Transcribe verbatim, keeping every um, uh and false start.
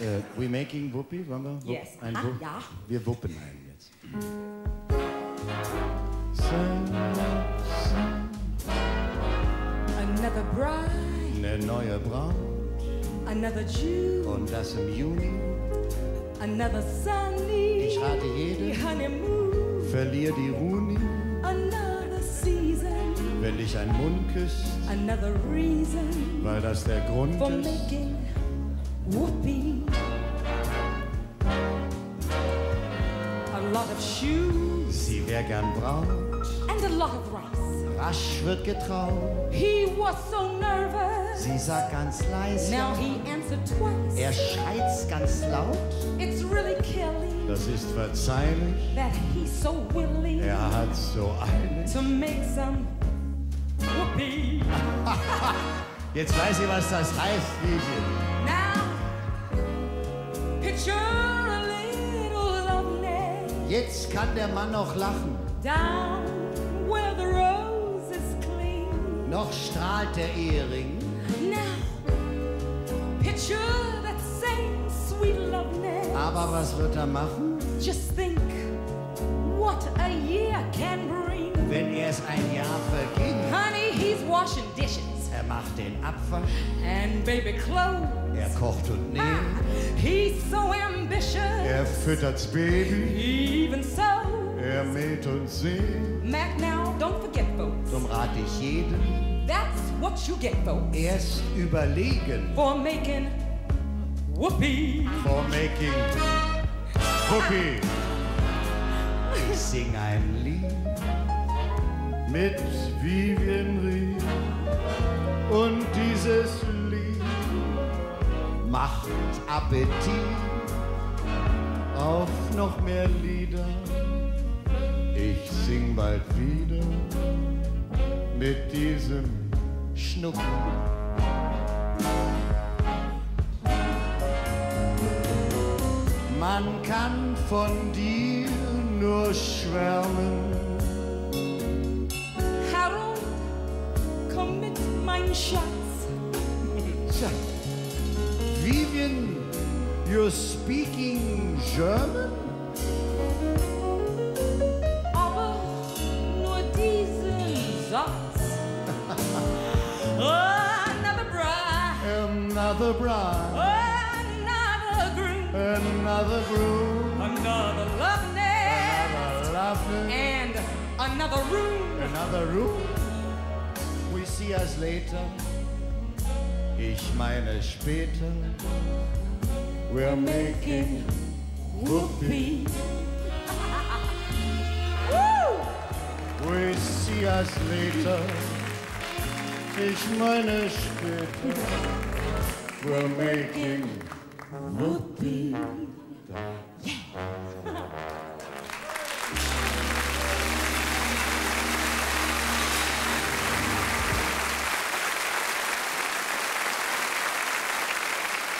Äh, we making Whoopi, wollen wir? Yes. Ein Ah, Wupp? ja. Wir wuppen einen jetzt. Another bride, Eine neue Braut another Jew, und das im Juni. another sunny Ich rate jeden, honeymoon, verlier die Ruhe nie, another season, wenn dich ein Mund küsst, another reason weil das der Grund for ist. making whoopee. A lot of shoes Sie wär gern Braut, and a lot of rice. rasch wird getraut. He was so nervous. Sie sagt ganz leise, Now he answered twice. er schreit's ganz laut. It's really killing Das ist verzeihlich, that he's so willing er hat's so eilig. to make some whoopee. Jetzt weiß ich, was das heißt, Vivian. Now, picture a little loveliness Jetzt kann der Mann noch lachen, down where the roses cling. noch strahlt der Ehering. Now, picture that same sweet loveliness. Aber was wird er machen, Just think what a year can bring. wenn erst ein Jahr verging? Honey, he's washing dishes Er macht den Abwasch, and baby clothes. er kocht und näht, Ah, he's so ambitious. er füttert's Baby, Even so, er mäht und säht. Mac, now don't forget, folks. Drum rate ich jeden, That's what you get, folks, erst überlegen, for making whoopee. for making Whoopi. Ich sing ein Lied mit Vivian Reed und dieses Lied macht Appetit auf noch mehr Lieder. Ich sing bald wieder mit diesem Schnucken. Man kann von dir nur schwärmen. Harold, commit mein Schatz. Tja, Vivian, you're speaking German? Aber nur diesen Satz. Another bride, Another bride, another groom, another groom, another love nest, another lovely, and another room. another room. We see us later. Ich meine später. We're making whoopee. Woo! We see us later. Ich meine später. We're making Whoopee. Yeah.